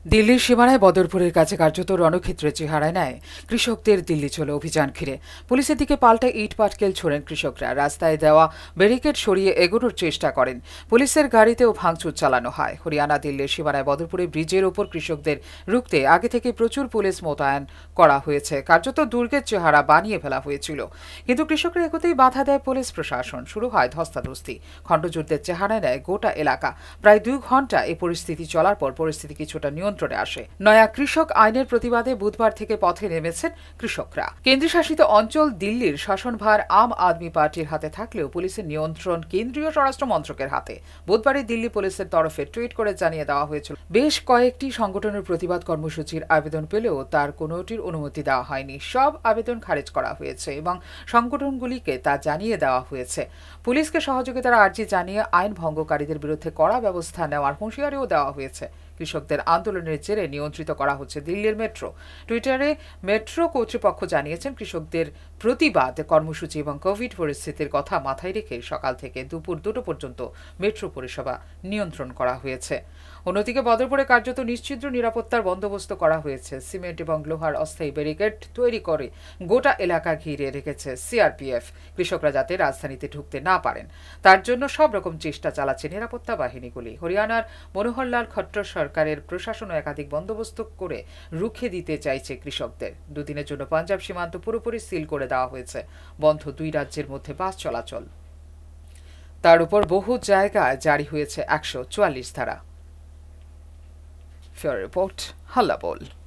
দিল্লির সীমানায় বদরপুরের কাছে কার্যত রণক্ষেত্রের চেহারায় নেয় কৃষকদের দিল্লি চলো অভিযান ঘিরে। পুলিশের দিকে পাল্টা ইট পাটকেল ছোড়েন কৃষকরা। রাস্তায় দেওয়া ব্যারিকেড সরিয়ে এগোনোর চেষ্টা করেন। পুলিশের গাড়িতেও ভাঙচুর চালানো হয়। হরিয়ানা দিল্লির সীমানায় বদরপুরে ব্রিজের ওপর কৃষকদের রুখতে আগে থেকে প্রচুর পুলিশ মোতায়েন করা হয়েছে। কার্যত দুর্গের চেহারা বানিয়ে ফেলা হয়েছিল। কিন্তু কৃষকরা এগোতেই বাধা দেয় পুলিশ প্রশাসন। শুরু হয় ধস্তাধস্তি। খণ্ডযুদ্ধের চেহারায় নেয় গোটা এলাকা। প্রায় 2 ঘন্টা এই পরিস্থিতি চলার পর পরিস্থিতি কিছুটা নিয়ন্ত্রণে আসে। নয়া কৃষক আইনের প্রতিবাদে বুধবার থেকে পথে নেমেছেন কৃষকরা। কেন্দ্রশাসিত অঞ্চল দিল্লির শাসনভার আম আদমি পার্টির হাতে থাকলেও পুলিশের নিয়ন্ত্রণ কেন্দ্রীয় স্বরাষ্ট্র মন্ত্রকের হাতে। বুধবারই দিল্লি পুলিশের তরফে টুইট করে জানিয়ে দেওয়া হয়েছিল, বেশ কয়েকটি সংগঠনের প্রতিবাদ কর্মসূচির আবেদন পেলেও তার কোনোটির অনুমতি দেওয়া হয়নি। সব আবেদন খারিজ করা হয়েছে এবং সংগঠনগুলিকে তা জানিয়ে দেওয়া হয়েছে। পুলিশকে সহযোগিতার আর্জি জানিয়ে আইন ভঙ্গকারীদের বিরুদ্ধে কড়া ব্যবস্থা নেওয়ার হুঁশিয়ারিও দেওয়া হয়েছে। কৃষকদের আন্দোলনের জেরে নিয়ন্ত্রিত করা হচ্ছে দিল্লির মেট্রো। টুইটারে মেট্রো কর্তৃপক্ষ জানিয়েছেন, কৃষকদের প্রতিবাদ কর্মসূচি এবং কোভিড পরিস্থিতির কথা মাথায় রেখে সকাল থেকে দুপুর 2টো পর্যন্ত মেট্রো পরিষেবা নিয়ন্ত্রণ করা হয়েছে। অন্যদিকে বদরপুরে কার্যত নিশ্চিদ্র নিরাপত্তার বন্দোবস্ত করা হয়েছে। সিমেন্ট এবং লোহার অস্থায়ী ব্যারিকেড তৈরি করে গোটা এলাকা ঘিরে রেখেছে সিআরপিএফ। কৃষকরা যাতে রাজধানীতে ঢুকতে না পারেন তার জন্য সব রকম চেষ্টা চালাচ্ছে নিরাপত্তা বাহিনীগুলি। হরিয়ানার মনোহরলাল খট্টর সরকারের প্রশাসনও একাধিক বন্দোবস্ত করে রুখে দিতে চাইছে কৃষকদের। 2 দিনের জন্য পাঞ্জাব সীমান্ত পুরোপুরি সিল করে দেওয়া হয়েছে। বন্ধ 2 রাজ্যের মধ্যে বাস চলাচল। তার উপর বহু জায়গায় জারি হয়েছে 144 ধারা। রিপোর্ট হাল্লাবোল।